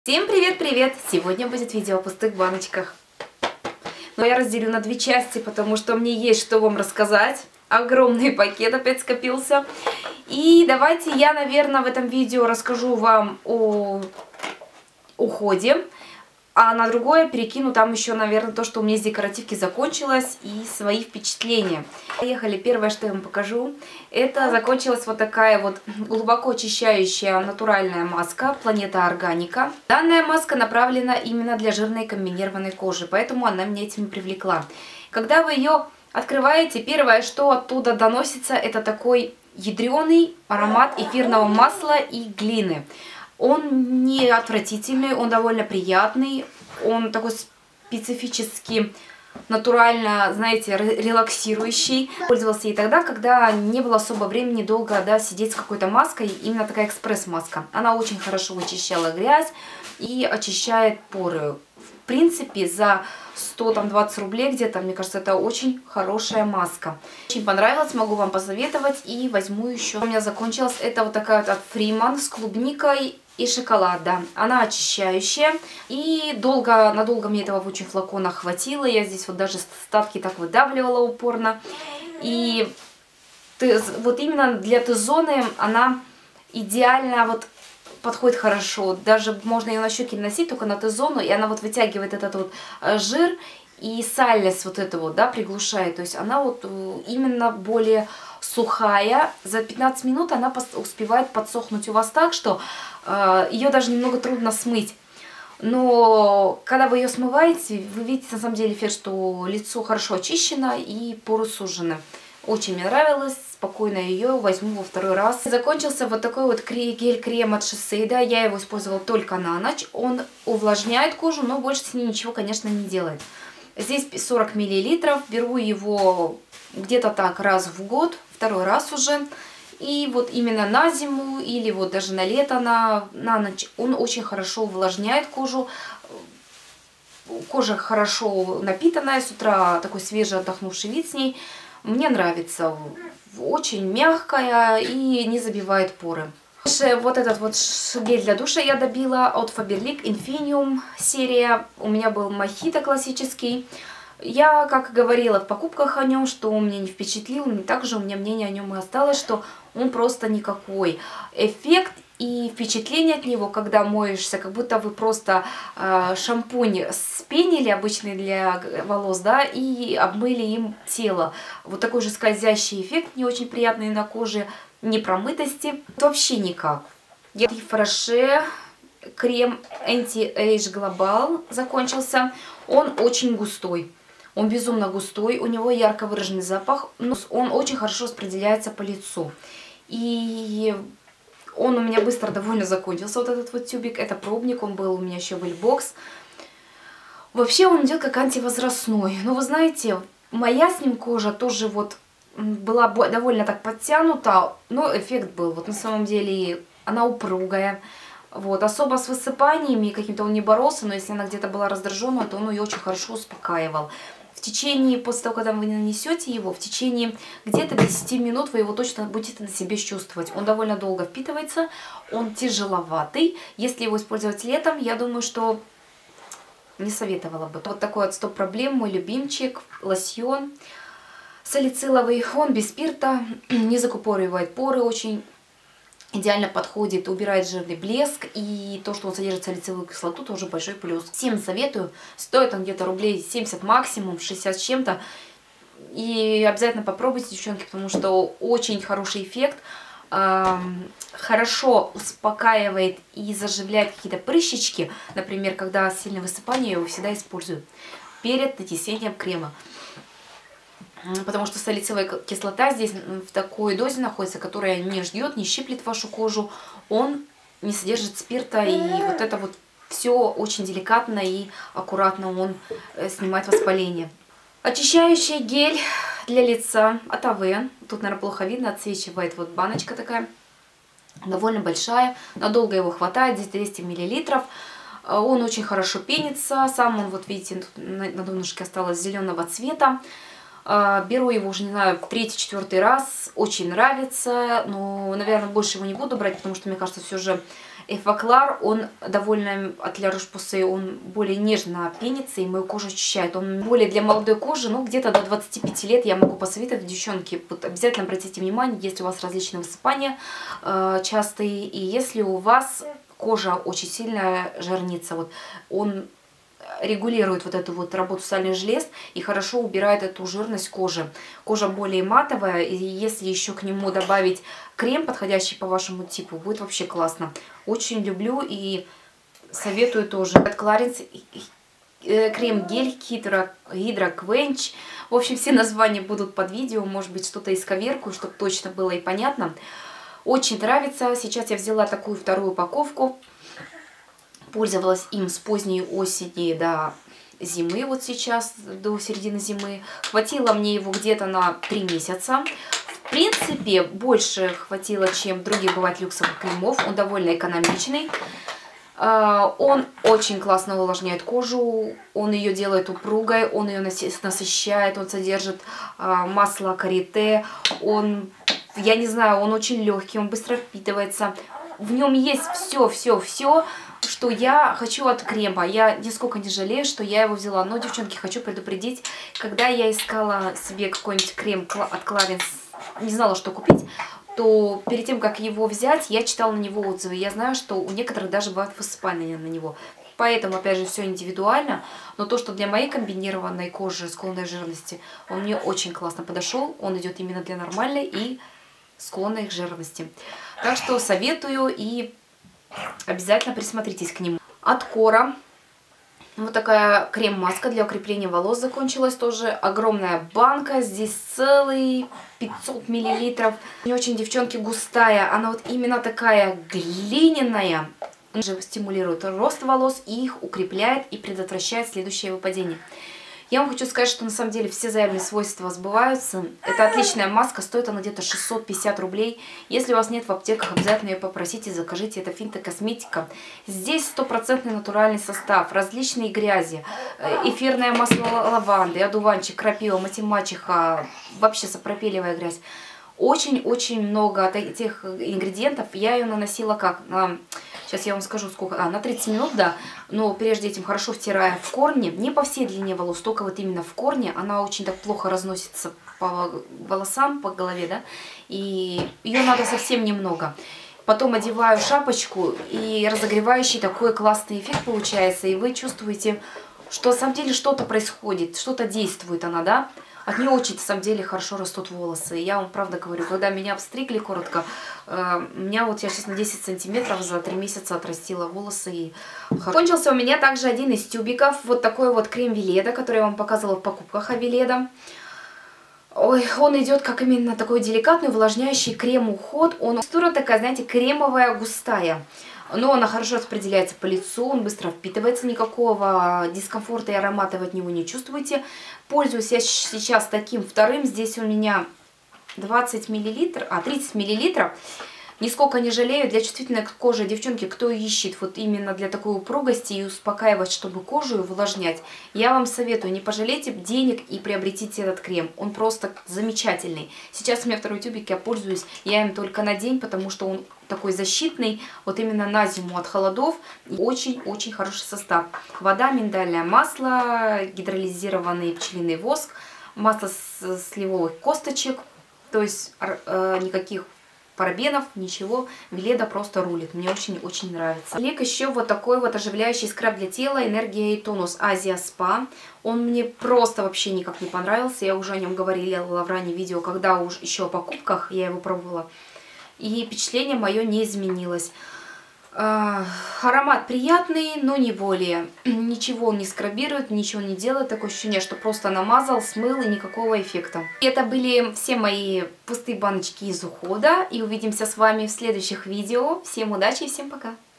Всем привет-привет! Сегодня будет видео о пустых баночках. Но я разделю на две части, потому что мне есть что вам рассказать. Огромный пакет опять скопился. И давайте я, наверное, в этом видео расскажу вам о уходе. А на другое перекину там еще, наверное, то, что у меня из декоративки закончилось, и свои впечатления. Поехали. Первое, что я вам покажу, это закончилась вот такая вот глубоко очищающая натуральная маска Планета Органика. Данная маска направлена именно для жирной комбинированной кожи, поэтому она меня этим привлекла. Когда вы ее открываете, первое, что оттуда доносится, это такой ядреный аромат эфирного масла и глины. Он не отвратительный, он довольно приятный, он такой специфически, натурально, знаете, релаксирующий. Пользовался ей тогда, когда не было особо времени долго сидеть с какой-то маской, именно такая экспресс-маска. Она очень хорошо вычищала грязь и очищает поры. В принципе, за 120 рублей где-то, мне кажется, это очень хорошая маска. Очень понравилась, могу вам посоветовать и возьму еще. У меня закончилась это вот такая вот от Freeman с клубникой и шоколад, да. Она очищающая и надолго мне этого в очень флаконах хватило. Я здесь вот даже остатки так выдавливала упорно. И вот именно для Т-зоны она идеально вот подходит хорошо. Даже можно ее на щеки носить, только на Т-зону, и она вот вытягивает этот вот жир и саллес вот это вот, да, приглушает. То есть она вот именно более сухая. За 15 минут она успевает подсохнуть у вас так, что ее даже немного трудно смыть. Но когда вы ее смываете, вы видите на самом деле эффект, что лицо хорошо очищено и поры сужены. Очень мне нравилось, спокойно ее возьму во второй раз. Закончился вот такой вот гель-крем от Шисейда. Я его использовала только на ночь. Он увлажняет кожу, но больше с ней ничего, конечно, не делает. Здесь 40 мл. Беру его где-то так раз в год, второй раз уже. И вот именно на зиму или вот даже на лето, на ночь он очень хорошо увлажняет кожу. Кожа хорошо напитанная, с утра такой свежий отдохнувший вид с ней. Мне нравится. Очень мягкая и не забивает поры. Вот этот вот гель для душа я добила от Faberlic Infinium серия. У меня был мохито классический. Я, как говорила в покупках о нем, что он меня не впечатлил, и также у меня мнение о нем и осталось, что он просто никакой. Эффект и впечатление от него, когда моешься, как будто вы просто шампунь спенили, обычный для волос, да, и обмыли им тело. Вот такой же скользящий эффект, не очень приятный на коже, непромытости. Вообще никак. Фраше крем Anti-Age Global закончился. Он очень густой. Он безумно густой, у него ярко выраженный запах, но он очень хорошо распределяется по лицу. И он у меня быстро довольно закончился, вот этот вот тюбик. Это пробник, он был у меня еще в Эльбокс. Вообще он идет как антивозрастной. Но вы знаете, моя с ним кожа тоже вот была довольно так подтянута, но эффект был. Вот на самом деле она упругая. Вот, особо с высыпаниями каким-то он не боролся, но если она где-то была раздражена, то он ее очень хорошо успокаивал. В течение, после того, когда вы нанесете его, в течение где-то 10 минут вы его точно будете на себе чувствовать. Он довольно долго впитывается, он тяжеловатый. Если его использовать летом, я думаю, что не советовала бы. Вот такой от Стоп Проблем, мой любимчик, лосьон салициловый. Он без спирта, не закупоривает поры, очень идеально подходит, убирает жирный блеск, и то, что он содержит салициловую кислоту, тоже большой плюс. Всем советую, стоит он где-то рублей 70 максимум, 60 с чем-то, и обязательно попробуйте, девчонки, потому что очень хороший эффект, хорошо успокаивает и заживляет какие-то прыщички, например, когда сильное высыпание, я его всегда использую перед нанесением крема. Потому что салициловая кислота здесь в такой дозе находится, которая не ждет, не щиплет вашу кожу. Он не содержит спирта, и вот это вот все очень деликатно и аккуратно он снимает воспаление. Очищающий гель для лица от АВ. Тут, наверное, плохо видно, отсвечивает вот баночка такая, довольно большая. Надолго его хватает, здесь 200 мл. Он очень хорошо пенится. Сам он, вот видите, тут на донышке осталось зеленого цвета. Беру его уже, не знаю, в 3-4 раз. Очень нравится. Но, наверное, больше его не буду брать, потому что, мне кажется, все же Эфоклар, он довольно от Ля Рош-Посay, он более нежно пенится и мою кожу очищает. Он более для молодой кожи, ну где-то до 25 лет я могу посоветовать, девчонки. Вот обязательно обратите внимание, если у вас различные высыпания частые, и если у вас кожа очень сильно жирнится, вот он регулирует вот эту вот работу сальных желез и хорошо убирает эту жирность кожи. Кожа более матовая, и если еще к нему добавить крем, подходящий по вашему типу, будет вообще классно. Очень люблю и советую тоже. От Clarins крем-гель Hydra Quench. В общем, все названия будут под видео, может быть, что-то исковеркую, чтобы точно было и понятно. Очень нравится. Сейчас я взяла такую вторую упаковку. Пользовалась им с поздней осени до зимы, вот сейчас, до середины зимы. Хватило мне его где-то на 3 месяца. В принципе, больше хватило, чем других бывает люксовых кремов. Он довольно экономичный. Он очень классно увлажняет кожу, он ее делает упругой, он ее насыщает, он содержит масло карите, он, я не знаю, он очень легкий, он быстро впитывается. В нем есть все, что я хочу от крема. Я нисколько не жалею, что я его взяла. Но, девчонки, хочу предупредить, когда я искала себе какой-нибудь крем от Clarins, не знала, что купить, то перед тем, как его взять, я читала на него отзывы. Я знаю, что у некоторых даже бывают высыпания на него. Поэтому, опять же, все индивидуально. Но то, что для моей комбинированной кожи, склонной к жирности, он мне очень классно подошел. Он идет именно для нормальной и склонной к жирности. Так что советую и обязательно присмотритесь к нему. От Кора вот такая крем-маска для укрепления волос закончилась тоже. Огромная банка, здесь целый 500 мл. Не очень, девчонки, густая, она вот именно такая глиняная. Он же стимулирует рост волос и их укрепляет и предотвращает следующее выпадение. Я вам хочу сказать, что на самом деле все заявленные свойства сбываются. Это отличная маска, стоит она где-то 650 рублей. Если у вас нет в аптеках, обязательно ее попросите, закажите. Это фитокосметика. Здесь 100% натуральный состав, различные грязи, эфирное масло лаванды, одуванчик, крапива, мать-мачеха, вообще сапропелевая грязь. Очень-очень много этих ингредиентов. Я ее наносила как? Сейчас я вам скажу, сколько. На 30 минут, да. Но прежде этим хорошо втирая в корни. Не по всей длине волос, только вот именно в корне. Она очень так плохо разносится по волосам, по голове, да. И ее надо совсем немного. Потом одеваю шапочку, и разогревающий такой классный эффект получается. И вы чувствуете, что на самом деле что-то происходит, что-то действует она, да. От нее очень, на самом деле, хорошо растут волосы. Я вам правда говорю, когда меня обстригли коротко, у меня вот, я сейчас на 10 сантиметров за 3 месяца отрастила волосы. И кончился у меня также один из тюбиков. Вот такой вот крем Веледа, который я вам показывала в покупках Веледа. Ой, он идет как именно такой деликатный, увлажняющий крем-уход. Текстура такая, знаете, кремовая, густая. Но она хорошо распределяется по лицу, он быстро впитывается, никакого дискомфорта и аромата вы от него не чувствуете. Пользуюсь я сейчас таким вторым, здесь у меня 30 мл. Нисколько не жалею, для чувствительной кожи, девчонки, кто ищет вот именно для такой упругости и успокаивать, чтобы кожу увлажнять, я вам советую, не пожалейте денег и приобретите этот крем. Он просто замечательный. Сейчас у меня второй тюбик, я пользуюсь, я им только на день, потому что он такой защитный, вот именно на зиму от холодов. Очень-очень хороший состав. Вода, миндальное масло, гидролизированный пчелиный воск, масло сливовых косточек, то есть никаких парабенов, ничего. Веледа просто рулит. Мне очень-очень нравится. Лек еще вот такой вот оживляющий скраб для тела, энергия и тонус Азия Спа. Он мне просто вообще никак не понравился. Я уже о нем говорила в раннем видео, когда уж еще о покупках я его пробовала. И впечатление мое не изменилось. Аромат приятный, но не более. Ничего он не скрабирует, ничего не делает. Такое ощущение, что просто намазал, смыл и никакого эффекта. И это были все мои пустые баночки из ухода. И увидимся с вами в следующих видео. Всем удачи и всем пока!